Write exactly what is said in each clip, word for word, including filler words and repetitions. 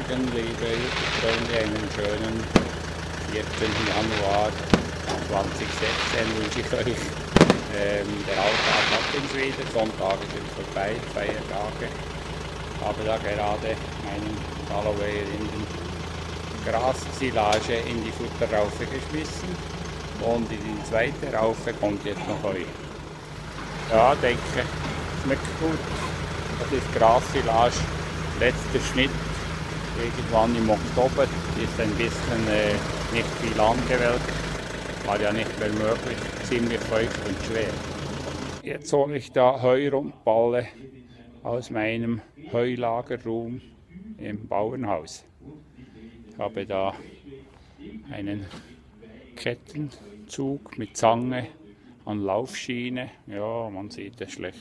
Morgen, liebe Freunde, einen schönen vierten Januar zweitausendsechzehn wünsche ich euch. Ähm, der Alltag hat uns wieder, Sonntage sind vorbei, Feiertage. Habe da gerade meinen Galloway in den Grassilage in die Futterraufe geschmissen und in die zweite Raufe kommt jetzt noch Heu. Ja, denke, schmeckt gut. Das ist Grassilage, letzter Schnitt, irgendwann im Oktober, ist ein bisschen äh, nicht viel angewelkt, war ja nicht mehr möglich, ziemlich feucht und schwer. Jetzt hole ich da Heurundballe aus meinem Heulagerroom im Bauernhaus. Ich habe da einen Kettenzug mit Zange an Laufschiene, ja, man sieht es schlecht.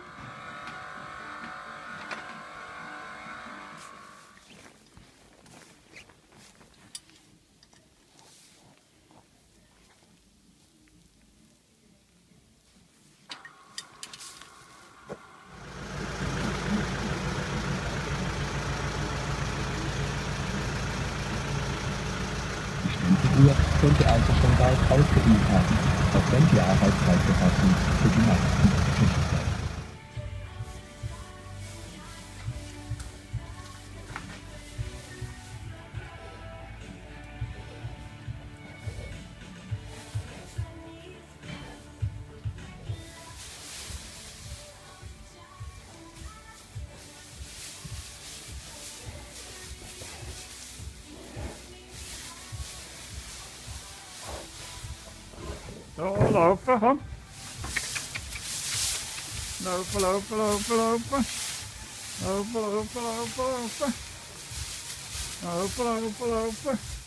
Die Uhr könnte also schon bald ausgedient haben, auch wenn die Arbeitszeitbefassung für die meisten Schicht sei. So, laufen, ha? Laufen, laufen, laufen, laufen. Laufen, laufen, laufen, laufen. Laufen, laufen, laufen.